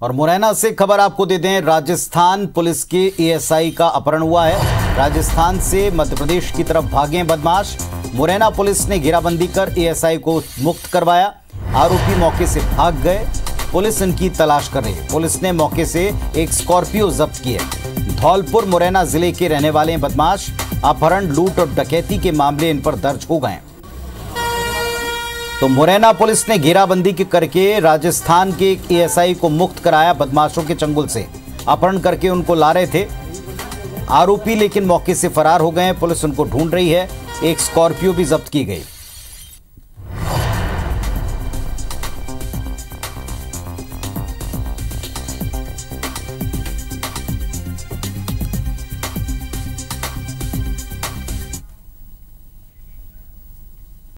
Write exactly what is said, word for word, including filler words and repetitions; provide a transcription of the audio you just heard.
और मुरैना से खबर आपको दे दें, राजस्थान पुलिस के एएसआई का अपहरण हुआ है। राजस्थान से मध्य प्रदेश की तरफ भागे बदमाश। मुरैना पुलिस ने घेराबंदी कर एएसआई को मुक्त करवाया। आरोपी मौके से भाग गए। पुलिस इनकी तलाश कर रही है। पुलिस ने मौके से एक स्कॉर्पियो जब्त की है। धौलपुर मुरैना जिले के रहने वाले बदमाश। अपहरण, लूट और डकैती के मामले इन पर दर्ज हो गए। तो मुरैना पुलिस ने घेराबंदी के करके राजस्थान के एक एएसआई को मुक्त कराया बदमाशों के चंगुल से। अपहरण करके उनको ला रहे थे आरोपी, लेकिन मौके से फरार हो गए। पुलिस उनको ढूंढ रही है। एक स्कॉर्पियो भी जब्त की गई।